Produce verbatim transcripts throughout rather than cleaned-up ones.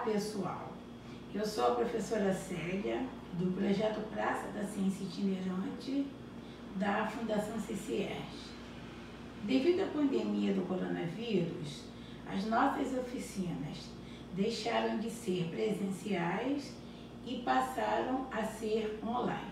pessoal, eu sou a professora Célia, do projeto Praça da Ciência Itinerante, da Fundação C C E R S. Devido à pandemia do coronavírus, as nossas oficinas deixaram de ser presenciais e passaram a ser online.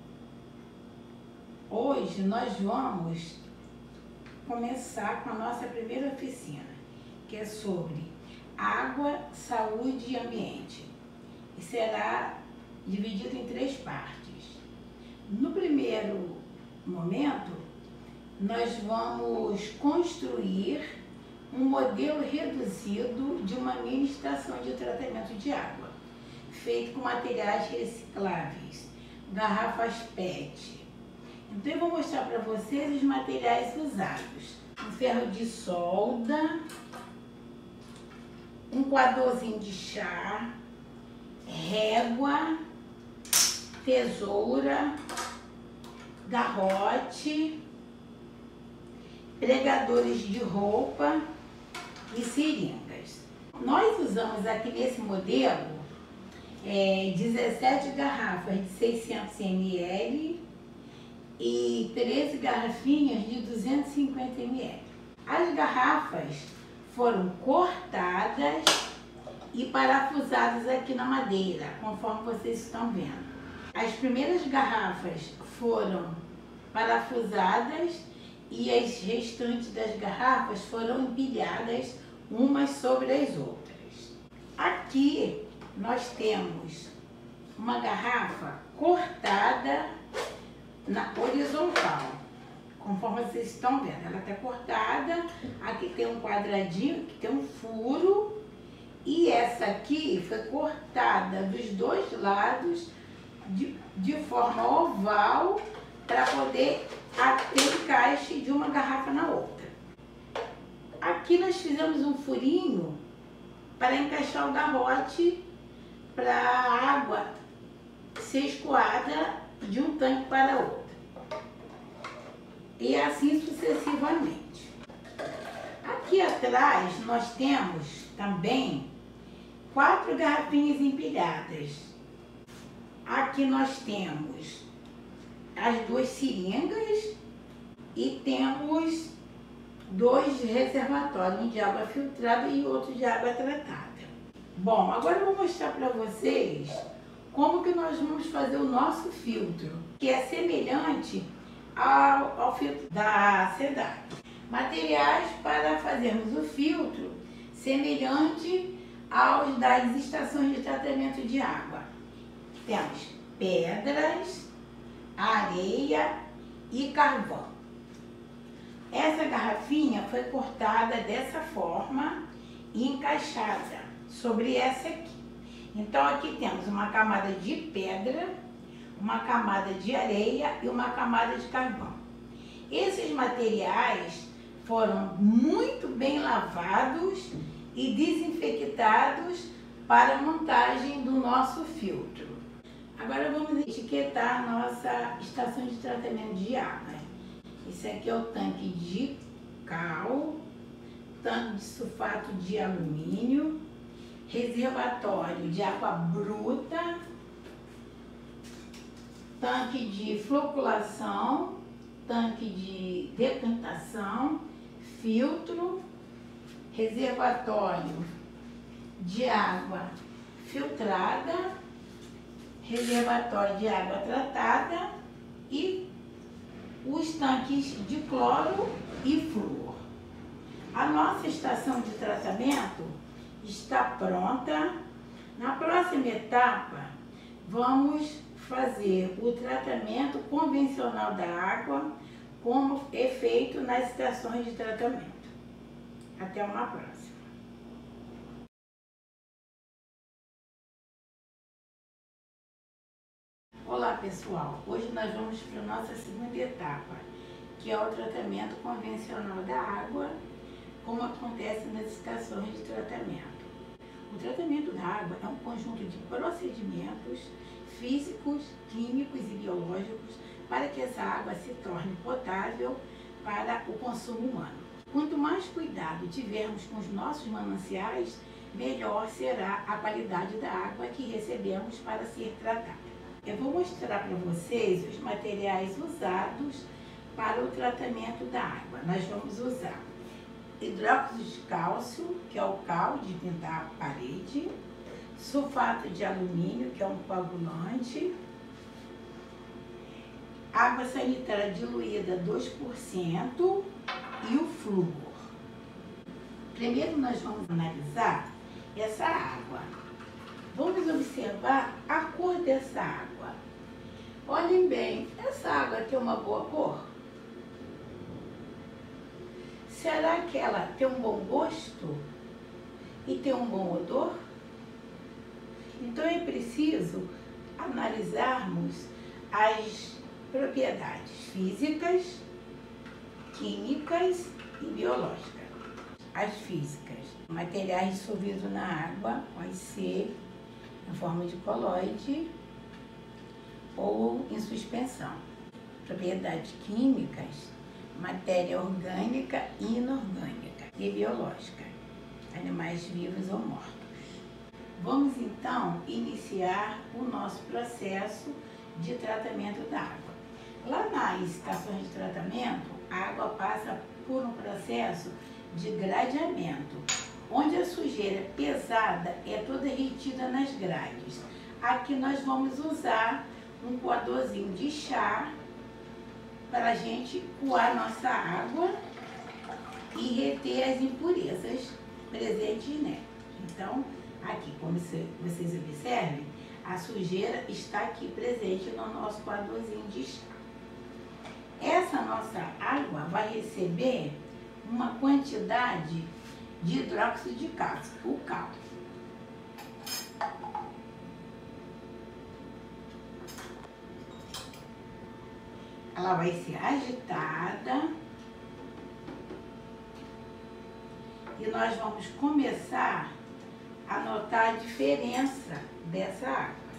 Hoje nós vamos começar com a nossa primeira oficina, que é sobre água, saúde e ambiente. E será dividido em três partes. No primeiro momento, nós vamos construir um modelo reduzido de uma mini estação de tratamento de água, feito com materiais recicláveis, garrafas P E T. Então eu vou mostrar para vocês os materiais usados. Um ferro de solda, um coadorzinho de chá, régua, tesoura, garrote, pregadores de roupa e seringas. Nós usamos aqui nesse modelo é, dezessete garrafas de seiscentos mililitros e treze garrafinhas de duzentos e cinquenta mililitros. As garrafas foram cortadas e parafusadas aqui na madeira, conforme vocês estão vendo. As primeiras garrafas foram parafusadas e as restantes das garrafas foram empilhadas umas sobre as outras. Aqui nós temos uma garrafa cortada na horizontal, conforme vocês estão vendo. Ela está cortada, aqui tem um quadradinho, aqui tem um furo, e essa aqui foi cortada dos dois lados de, de forma oval para poder ter encaixe de uma garrafa na outra. Aqui nós fizemos um furinho para encaixar o garrote para a água ser escoada de um tanque para outro. E assim sucessivamente. Aqui atrás nós temos também quatro garrafinhas empilhadas. Aqui nós temos as duas seringas e temos dois reservatórios, um de água filtrada e outro de água tratada. Bom, agora eu vou mostrar para vocês como que nós vamos fazer o nosso filtro, que é semelhante ao, ao filtro da SEDAC. Materiais para fazermos o filtro semelhante aos das estações de tratamento de água. Temos pedras, areia e carvão. Essa garrafinha foi cortada dessa forma e encaixada sobre essa aqui. Então aqui temos uma camada de pedra, uma camada de areia e uma camada de carvão. Esses materiais foram muito bem lavados e desinfectados para a montagem do nosso filtro. Agora vamos etiquetar a nossa estação de tratamento de água. Esse aqui é o tanque de cal, tanque de sulfato de alumínio, reservatório de água bruta, tanque de floculação, tanque de decantação, filtro, reservatório de água filtrada, reservatório de água tratada e os tanques de cloro e flúor. A nossa estação de tratamento está pronta. Na próxima etapa, vamos fazer o tratamento convencional da água, como é feito nas estações de tratamento. Até uma próxima. Olá pessoal, hoje nós vamos para a nossa segunda etapa, que é o tratamento convencional da água, como acontece nas estações de tratamento. O tratamento da água é um conjunto de procedimentos físicos, químicos e biológicos para que essa água se torne potável para o consumo humano. Quanto mais cuidado tivermos com os nossos mananciais, melhor será a qualidade da água que recebemos para ser tratada. Eu vou mostrar para vocês os materiais usados para o tratamento da água. Nós vamos usar hidróxido de cálcio, que é o cal de pintar a parede, sulfato de alumínio, que é um coagulante, água sanitária diluída dois por cento e o flúor. Primeiro nós vamos analisar essa água. Vamos observar a cor dessa água. Olhem bem, essa água tem uma boa cor? Será que ela tem um bom gosto e tem um bom odor? Então é preciso analisarmos as propriedades físicas, químicas e biológicas. As físicas, materiais dissolvidos na água, pode ser em forma de colóide ou em suspensão. Propriedades químicas, matéria orgânica e inorgânica, e biológica, animais vivos ou mortos. Vamos então iniciar o nosso processo de tratamento da água. Lá nas estações de tratamento, a água passa por um processo de gradeamento, onde a sujeira pesada é toda retida nas grades. Aqui nós vamos usar um coadorzinho de chá para a gente coar nossa água e reter as impurezas presentes nela. Então, aqui, como vocês observem, a sujeira está aqui presente no nosso coadorzinho de chá. Essa nossa água vai receber uma quantidade de hidróxido de cálcio, o cal. Ela vai ser agitada e nós vamos começar a notar a diferença dessa água.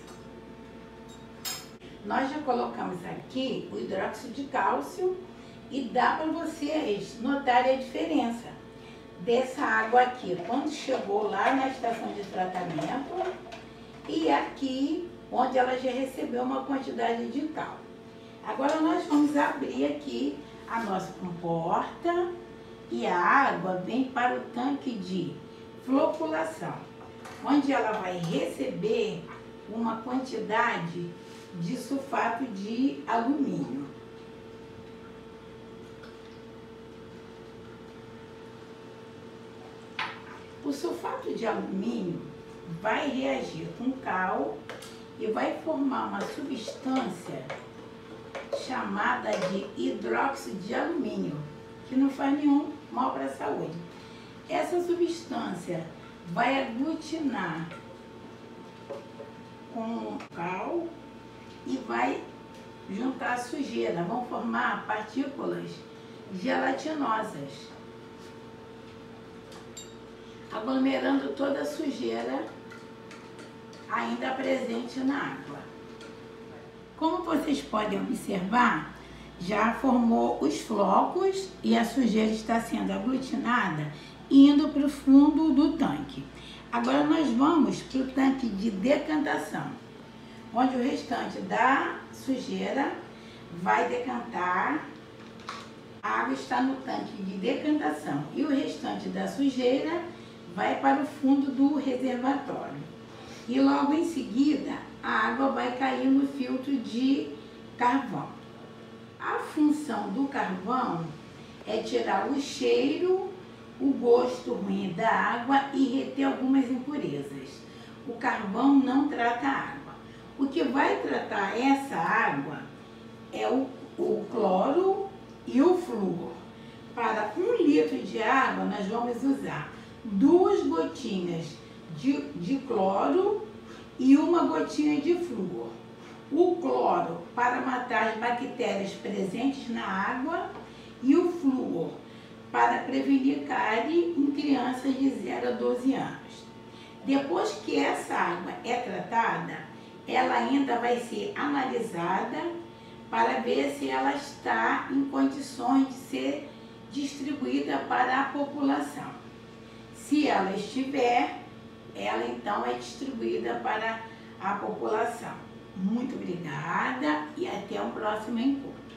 Nós já colocamos aqui o hidróxido de cálcio e dá para vocês notarem a diferença dessa água aqui, quando chegou lá na estação de tratamento e aqui, onde ela já recebeu uma quantidade de cal. Agora nós vamos abrir aqui a nossa comporta e a água vem para o tanque de floculação, onde ela vai receber uma quantidade de sulfato de alumínio. O sulfato de alumínio vai reagir com cal e vai formar uma substância chamada de hidróxido de alumínio, que não faz nenhum mal para a saúde. Essa substância vai aglutinar com cal e vai juntar a sujeira, vão formar partículas gelatinosas, aglomerando toda a sujeira ainda presente na água. Como vocês podem observar, já formou os flocos e a sujeira está sendo aglutinada indo para o fundo do tanque. Agora nós vamos para o tanque de decantação, onde o restante da sujeira vai decantar. A água está no tanque de decantação e o restante da sujeira vai para o fundo do reservatório. E logo em seguida, a água vai cair no filtro de carvão. A função do carvão é tirar o cheiro, o gosto ruim da água e reter algumas impurezas. O carvão não trata a água. O que vai tratar essa água é o, o cloro e o flúor. Para um litro de água, nós vamos usar duas gotinhas de, de cloro e uma gotinha de flúor. O cloro para matar as bactérias presentes na água e o flúor para prevenir cárie em crianças de zero a doze anos. Depois que essa água é tratada, ela ainda vai ser analisada para ver se ela está em condições de ser distribuída para a população. Se ela estiver, ela então é distribuída para a população. Muito obrigada e até o próximo encontro.